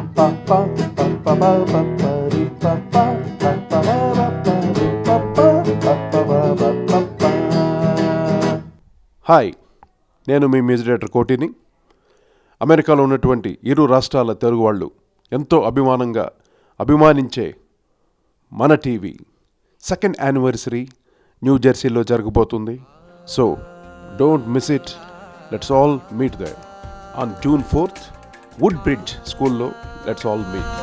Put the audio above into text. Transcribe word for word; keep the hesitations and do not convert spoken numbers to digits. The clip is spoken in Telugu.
హాయ్, నేను మీ మ్యూజిక్ డైరెక్టర్ కోటిని. అమెరికాలో ఉన్నటువంటి ఇరు రాష్ట్రాల తెలుగు వాళ్ళు ఎంతో అభిమానంగా అభిమానించే మన టీవీ సెకండ్ యానివర్సరీ న్యూ జెర్సీలో జరగబోతుంది. So don't miss it. Let's all meet there on June fourth Woodbridge స్కూల్లో. Let's all meet.